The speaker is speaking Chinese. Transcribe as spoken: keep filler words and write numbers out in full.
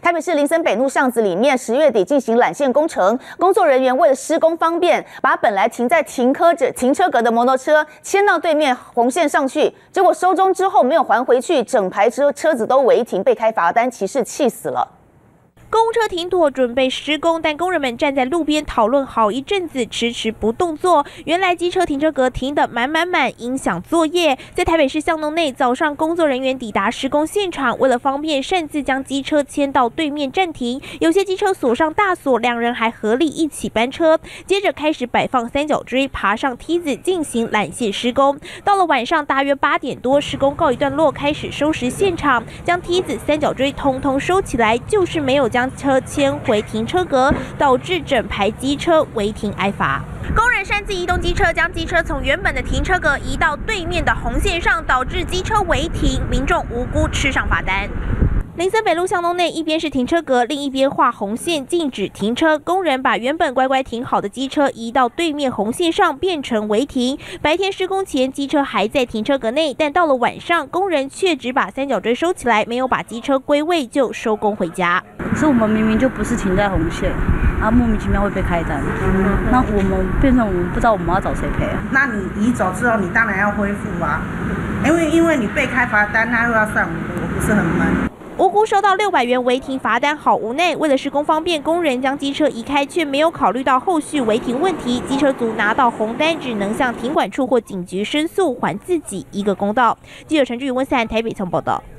台北市林森北路巷子里面，十月底进行缆线工程，工作人员为了施工方便，把本来停在停车者停车格的摩托车牵到对面红线上去，结果收钟之后没有还回去，整排车车子都违停，被开罚单，骑士气死了。 公车停妥，准备施工，但工人们站在路边讨论好一阵子，迟迟不动作。原来机车停车格停得满满满，影响作业。在台北市巷弄内，早上工作人员抵达施工现场，为了方便，擅自将机车牵到对面暂停。有些机车锁上大锁，两人还合力一起搬车。接着开始摆放三角锥，爬上梯子进行缆线施工。到了晚上大约八点多，施工告一段落，开始收拾现场，将梯子、三角锥通通收起来，就是没有将 将车牵回停车格，导致整排机车违停挨罚。工人擅自移动机车，将机车从原本的停车格移到对面的红线上，导致机车违停，民众无辜吃上罚单。 林森北路巷弄内，一边是停车格，另一边画红线禁止停车。工人把原本乖乖停好的机车移到对面红线上，变成违停。白天施工前，机车还在停车格内，但到了晚上，工人却只把三角锥收起来，没有把机车归位就收工回家。 可是我们明明就不是停在红线，啊，莫名其妙会被开单，嗯、那我们变成我们不知道我们要找谁赔啊？ 那你移走之后，你当然要恢复啊，因为因为你被开罚单，他又要算我，我不是很闷。 无辜收到六百元违停罚单，好无奈。为了施工方便，工人将机车移开，却没有考虑到后续违停问题。机车族拿到红单，只能向停管处或警局申诉，还自己一个公道。记者陈志宇温思涵台北采访报道。